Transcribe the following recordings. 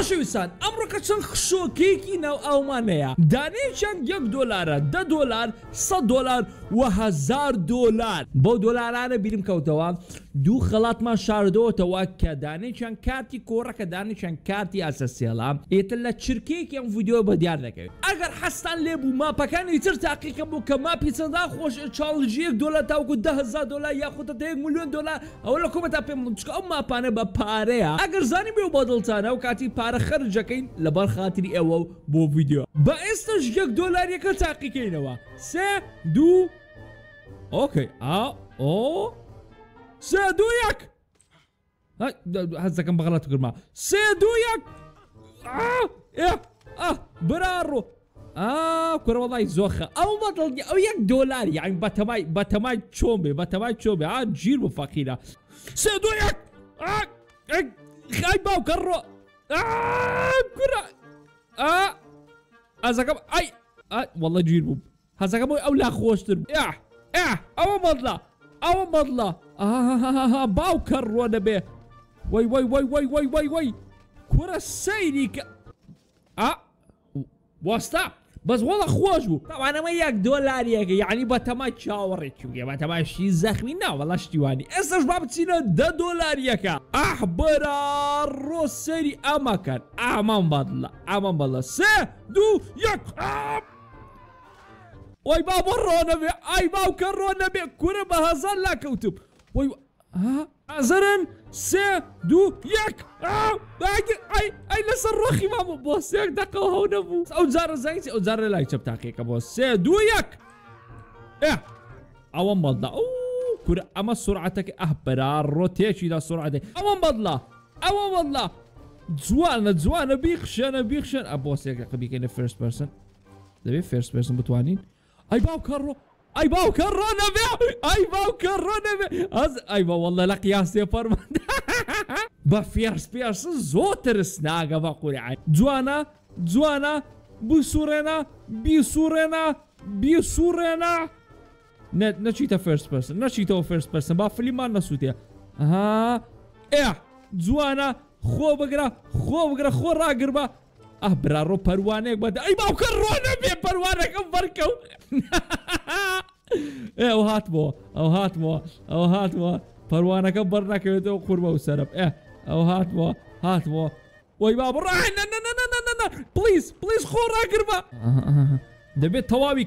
خۆشەویستان ئەمڕۆکە چەند خشۆکێکی ناو ئەومانەیە دانەیەکیان $1 $10 $100 و $1000 بۆ دۆلارانە بیرم کەوتەوە دوو خەڵاتمان شاردەوەتەوە کە دانەیەکیان کارتی کۆڕەکە دانەیەکیان کارتی ئاسەسیێڵە ئێتر لە چرکەیەکی ئەم ڤیدیۆ بە دیار دەکەوێت ئەگەر حەستان لێبوو ماپەکانی تر تاقیکەم بوو کە ماپی چەندان خۆش چاڵژی $1 تاوکو $10,000 یاخودە $1 ملیۆن ئەوە لە کۆمەتا پێم چکە ئەو ماپانە بە پارەیە ئەگەر زانی بێ و بە دڵتانە و کاتی پارە خەرجەکەین لەبەر خاتری ئێوە بۆ ڤیدیۆ بە ئێستش $1 تاقیکەینەوە 3 2 ئۆکەی ئۆ 3 2 1 هەزەکەم بەغەڵەت کردما 3 2 1 برارۆ کورە وەڵای زۆخە ئەو بەدڵنی ئەو $1 یعنی بەتەمای چۆن بێ بەتەمای چۆن بێ گیر بۆ فەقیرە 3 2 1 خای باوکە ڕۆ کورە هەزەکەم وەڵە گیر بووم هەزەکەم ئەو لا خۆشتر ئەوە بەدڵە باوکە ڕۆ دەبێ وای کورە سەیری کە وەستا بەس وەڵە خۆش بوو تاوانەمە $1 یعنی بەتەمای چاوەڕێکی بگێ بەتەماشی زەخمی ناوەڵا شتیوانی ئێستش با بچینە $10 برارۆ سەری ئەمەکەن ئامان بەدڵە 3 2 1 وای با بۆ ڕۆنەبێ ئای باوکە ڕۆنەبێ کورە بە $1000 لا کەوتم وای ئازەرن 3 2 1 ئای لەسەر ڕۆخی مامە بۆ 3 دقەوە هەو نەبوو ئەو جارە زانیتی ئەو جارە لای چەپ تاقیەکە بۆ 3 2 1 ئەوەم بەدڵە کورە ئەمە سرعەتەکە بەرارۆ تێکیدا سرعەتێک ئەوەم بەدڵە جوانە بیخشێن بۆ 3 دقە بیکەینە فێرست پەرسن دەبێت فێرست پەرسن بتوانین ئای باوکە ڕۆنەبێ ئای با وەڵە لە قیاسێ فەرماندا بە فێرست پێرسن زۆر ترسناکە بە قورعان جوانە بیسوڕێنە نەچیتە فێرست پەرسن نەچیتەوە فێرست پەرسن با فلیمان نەسووتێ جوانە خۆ بگرە خۆ ڕاگر بە برارۆ پەروانێک بەدە ئەی باوکە ڕۆنەبێ پەروانەکەم بەرکەوت ئەو هاتمەوە پەروانەکە بەر نەکەوێتەوە قوربە و سەرم ئەو هاتمەوە وای با بڕە پلیز خۆ ڕاگر بە دەبێت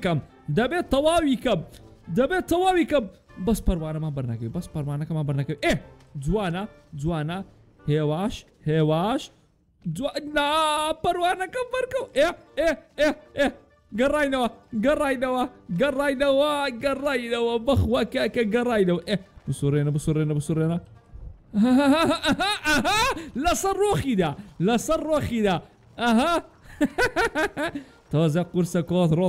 تەواوی کەم بەس پەروانەمان بەرنەکەوێت جوانە هێواش پەروانەکەم بەرکەوت گەڕاینەوە بەخوا کاکە گەڕاینەوە بسوڕێنە لەسەر ڕۆخیدا تۆزە قورسە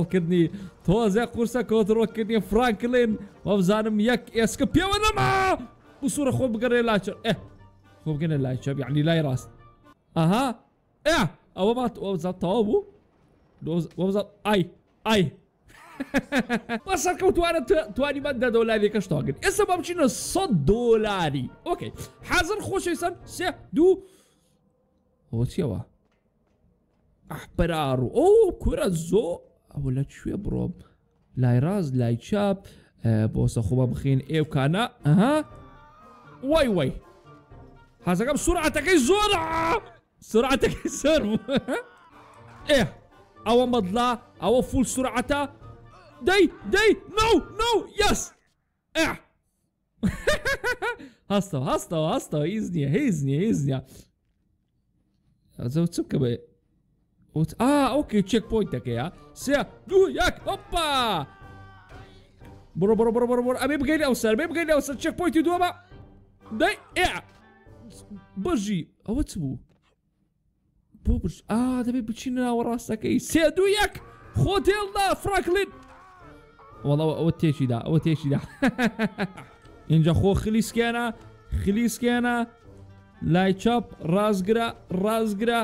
کۆنتڕۆڵکردنی فرانکلین وەبزانم یەک ئێسکە پێوە نەما بسوورە خۆ بگەڕێ لاچەر خۆ بگەنە لای چەپ یعنی لای ڕاست ئەوە وەبزات تەواو بوو وەبزات ئای بەسەر کەوتوانە توانیمان $10 کەشتاگرن ئێستا با بچینە $100 ئۆکەی حەزر خۆشەویستان 3 2 ئەوە چیەوە بەرارۆ کورە زۆ ئەوە لەکوێ بڕۆم لای ڕاست لای چاپ بۆسە خۆبە بخین ئێوکانە وای حەزەکەم سرعەتەکەی زۆرە سرعەتەکەی سەر بوو ئەوە بەدڵە ئەوە فول سرعەتە دەی نو یەس هەستەوە هیچ نییە ئەزە چ بکە بێ ئۆکەی چێک پۆینتەکەیە 3 2 1 هۆپا بڕۆ ئەبێ بگەین ئەو سەر چێک پۆینتی دووەمە دەی بژی ئەوە چ بوو بۆ دەبێت بچینە ناوە ڕاستەکەی 3 2 1 خۆ تێڵدا فرانکلین وەڵەوە ئەوە تێکیدا اینجا خۆ خلیسکێنە لای چاپ ڕازگرە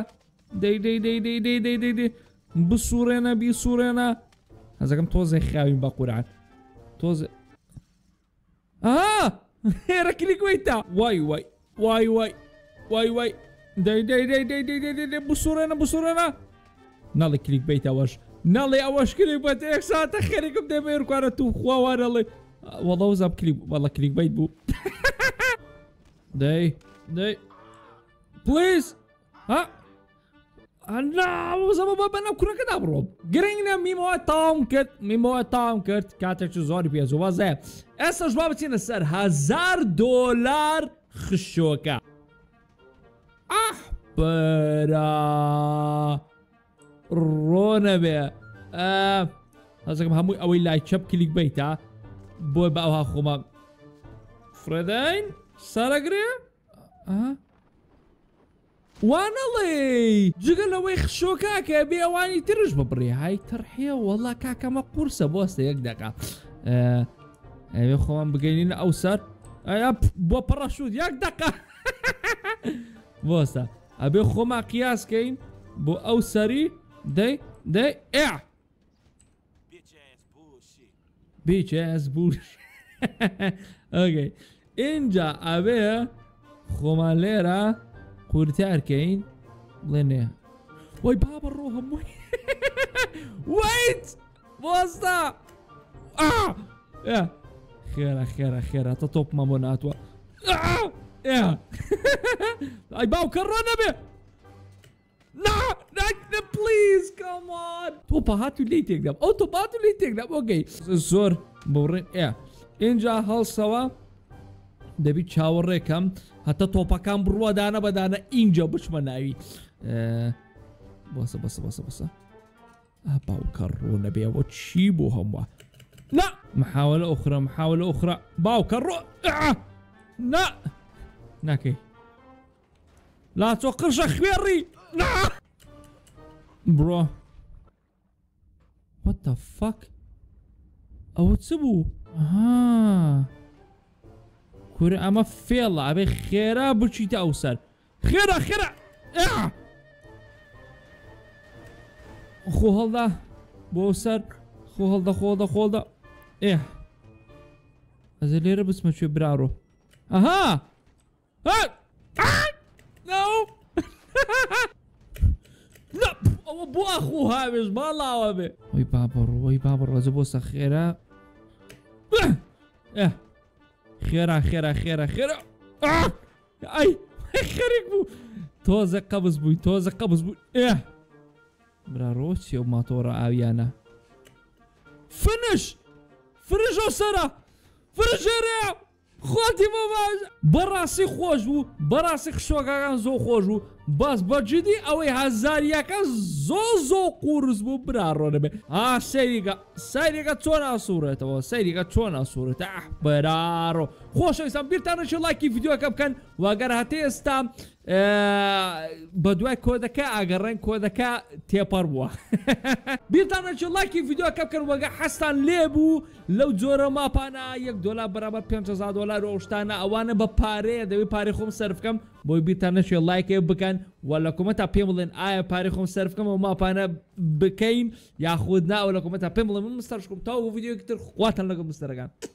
دەی بسوڕێنە هەزەکەم تۆزە خاوین بە قورعان تۆزە هێرە کلیکویتە وای دەی بسوڕێنە ناڵی کلیک بیت ئەوەش ناڵێ ئەوەش کلیک بێت یەک ساتە خێرێکم دەبێ ڕکوارە تو خواوارەڵێ وەڵە وزاب کلیک وەڵە کلیک بیت بوو دەی پلیز ها زەمە بە بەناو کوڕەکەدا بڕۆم گرنگە میمەوە تاوام کرد کاتێکی زۆری پێزوو وازەیە ئێستاش با بچینە سەر $1000 خشۆکە بەرا ڕۆنەبێ هەزەکەم هەمووی ئەوەی لای چەپ کلیک بیتە بۆی بە ئەوها خۆمە فرێدەین سەرەگرێ وانەڵێ جگە لەوەی خشۆکاکە بێ ئەوانی ترش ببڕێ های تڕحێ وەڵا کاکەمە قورسە بۆستە یەک دەقا ئەوێ خۆمان بگەینینە ئەو سەر بۆ پەڕەشوت یەک دەقا بۆستە ئەبێ خۆما قیاسکەین بۆ ئەو سەری دەی بیچ بوش ئۆکەی اینجا ئەبێ خۆمان لێرە قورتارکەین بڵێنێ وای با بڕۆ هەمووی ویت بۆستە خێرە تە تۆپمە بۆ ناتوە ئەی باوکە ڕۆ نەبێ پلیز کەمان تۆپە هاتوو لی تێکدەم ئەو تۆپە هاتوو لی تێکدەم ئۆکەی زۆر بڕێن اینجا هەڵسەوە دەبی چاوەڕێکەم هەتا تۆپەکان بڕوە دانە بەدانە اینجا بچمە ناوی بەسە باوکە ڕۆ نەبێەوە چی بۆ هەمووە نا محاولە ئۆخرە باوکە ڕۆ ناکەی لاچۆ قرشە خوێڕی بڕۆ what the fuck ئەوە چ بوو کورە ئەمە فێڵە ئەبێ خێرا بچیتە ئەو سەر خێرا خۆ هەڵدا بۆ سەر خۆ هەڵدا ئەزە لێرە بچمە کوێ برارۆ ئەها ئەوە بۆ ئەخۆ هاوێش باڵاوە بێ وەی بابڕۆزە بۆ سە خێرا خێرا ئەی خەرێک بوو تۆزە قەبز بووی برارۆ چێ و ماتۆڕە ئاویانە فنش ئەو سەرە فرژێرەیە خۆتی بۆ باش بەڕاستی خۆش بوو بەڕاستی خشۆکەکان زۆر خۆش بوو باس بە جدی ئەوەی هەزاریەکە زۆ قورس بوو برارۆ دەبێ سەیریگە چۆن ئاسوورێتەوە بەرارۆ خۆشەویستان بیرتانەچێت لایکی ڤیدیۆکە بکەن واگەر هەتێ ئێستا بە دوای کۆدەکە ئاگەڕێن کۆدەکە تێپەڕ بووە بیرتانەچێت لایکی ڤیدیۆکە بکەن وەگە حەستان لێ بوو لەو جۆرە ماپانە $1 بەرابەر $5,000 ئەوشتانە ئەوانە بە پارەیە دەوێت پارەی خۆم سەرفکەم بۆی بیرتانەچێت لایکێ بکەن وە لە کۆمەنتا پێم بڵێن ئایا پارەی خۆم سەرفکەم و ماپانە بکەین یاخود نا و لە کۆمەنتا پێم بڵێن من مستەرشکم تاوە ڤیدیۆکی تر خواتان لەگەڵ مستەرەکان